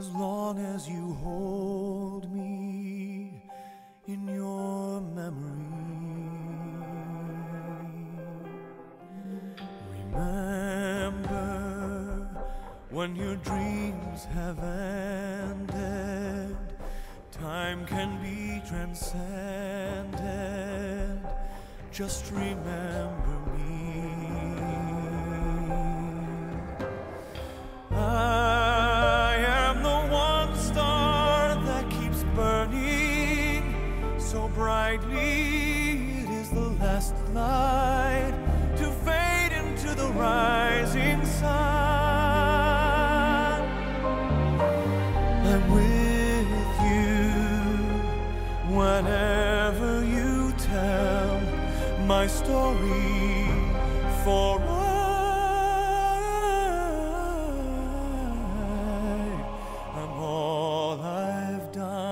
as long as you hold me in your memory. Remember when your dreams have ended, time can be transcended. Just remember me. I am the one star that keeps burning so brightly. It is the last light to fade into the rising sun. I'm with you whenever you tell my story, for I'm all I've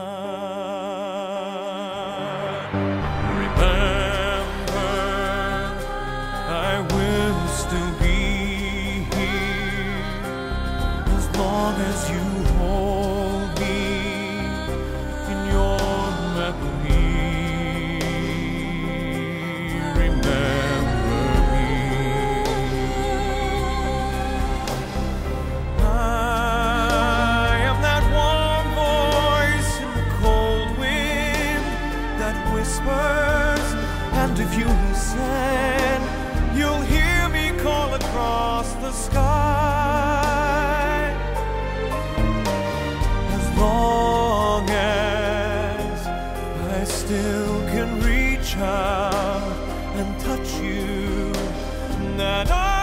done. Remember, I will still be here as long as you hold me in your memory. And if you listen, you'll hear me call across the sky. As long as I still can reach out and touch you, that